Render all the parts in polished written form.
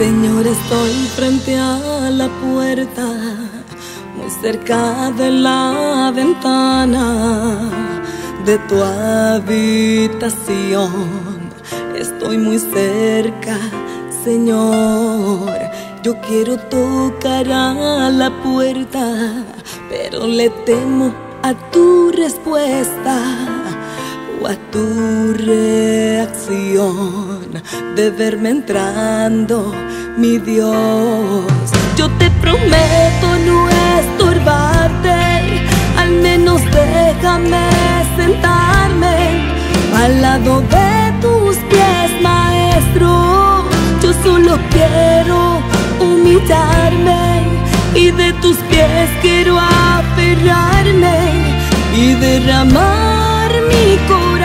Señor, estoy frente a la puerta, muy cerca de la ventana de tu habitación. Estoy muy cerca, Señor. Yo quiero tocar a la puerta, pero le temo a tu respuesta o a tu reacción de verme entrando, mi Dios. Yo te prometo no estorbarte, al menos déjame sentarme al lado de tus pies, Maestro. Yo solo quiero humillarme y de tus pies quiero aferrarme y derramar mi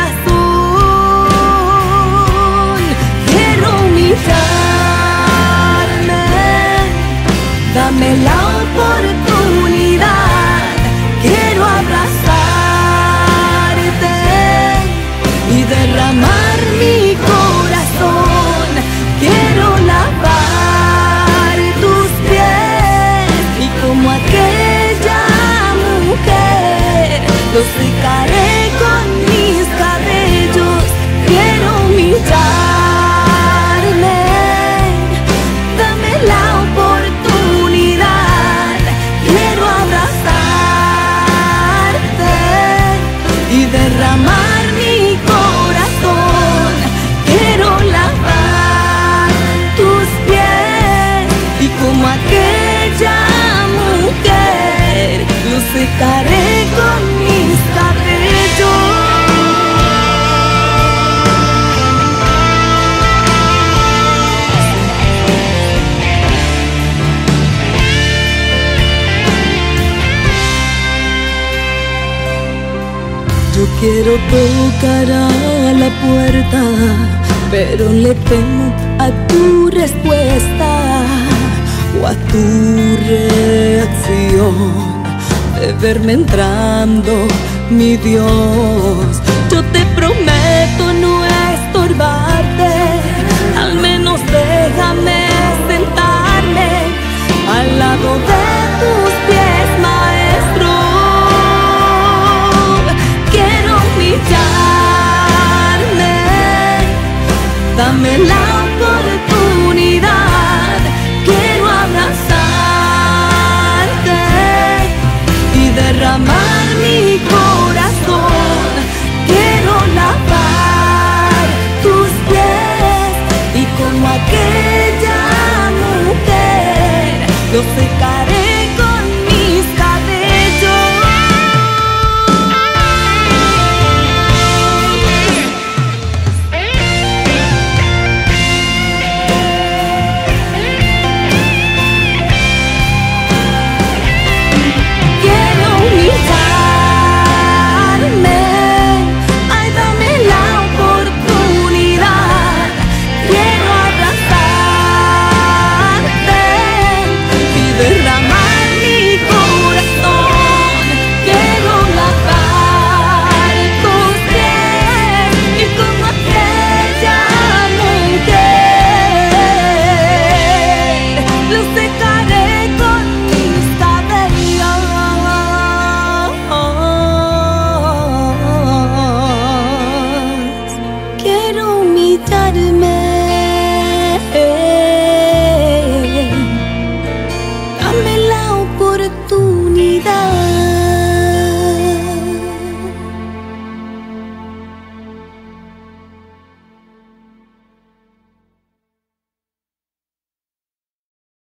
corazón. Quiero humillarme, dame la oportunidad. Quiero abrazarte y derramar mi corazón. Quiero lavar tus pies y como aquella mujer los secaré con mis cabellos. Quiero humillarme, dame la oportunidad. Quiero abrazarte y derramar mi corazón. Quiero lavar tus pies y como aquella mujer los secaré con mis cabellos. Yo quiero tocar a la puerta, pero le temo a tu respuesta o a tu reacción de verme entrando, mi Dios. Yo te prometo no estorbarte, al menos déjame sentarme al lado de tus pies, Maestro. Quiero humillarme, dame la